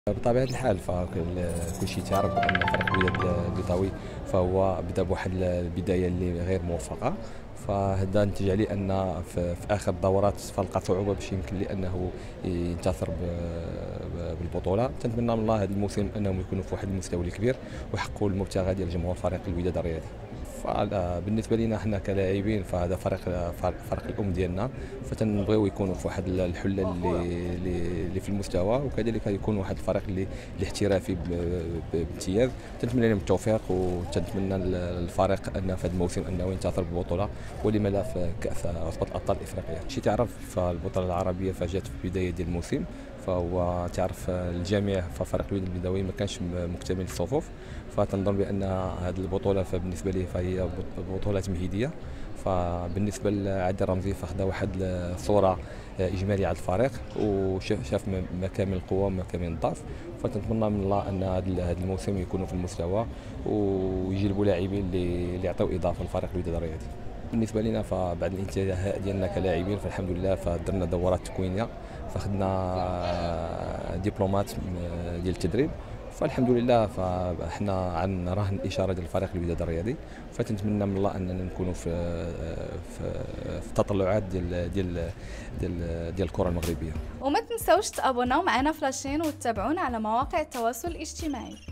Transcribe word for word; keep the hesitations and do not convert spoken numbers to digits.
بطبيعة الحال فكل شيء تعرف بأن فريق الوداد البيضاوي فهو بدا بواحد البداية اللي غير موفقة، فهذا نتج عليه أن في آخر الدورات فلقى صعوبة باش يمكن لأنه ينتصر بالبطولة. تنتمنى من الله هذا الموسم أنهم يكونوا في واحد المستوى الكبير ويحققوا المبتغى ديال جمهور فريق الوداد الرياضي. بالنسبه لنا حنا كلاعبين فهذا فريق فريق الام ديالنا، فتنبغيو يكونوا في واحد الحله اللي اللي في المستوى، وكذلك يكون واحد الفريق اللي الاحترافي بامتياز. تنتمنى لهم التوفيق وتنتمنى الفريق ان في هذا الموسم انه ينتصر بالبطوله، ولما لا في كاس عصبه الابطال الافريقيه. شي تعرف فالبطوله العربيه فجات في البدايه ديال الموسم، فهو تعرف الجميع ففريق الوداد البيضاوي ما كانش مكتمل الصفوف، فتنظن بان هذه البطوله فبالنسبه لي فهي بطوله تمهيديه. فبالنسبه لعادل رمزي فخدا واحد الصوره اجماليه على الفريق وشاف مكامن القوه ومكامن الضعف، فتنتمنى من الله ان هذا الموسم يكونوا في المستوى ويجلبوا لاعبين اللي يعطيو اضافه لفريق الوداد الرياضي. بالنسبه لنا فبعد الانتهاء ديالنا كلاعبين فالحمد لله فدرنا دورات تكوينيه، فاخذنا دبلومات ديال التدريب، فالحمد لله فاحنا عن راهن الاشاره ديال الفريق الوداد الرياضي. فتنتمنى من الله اننا نكونوا في في, في التطلعات ديال ديال ديال ديال الكره المغربيه. وما تنساوش تابوناو معنا في لاشين وتتابعونا على مواقع التواصل الاجتماعي.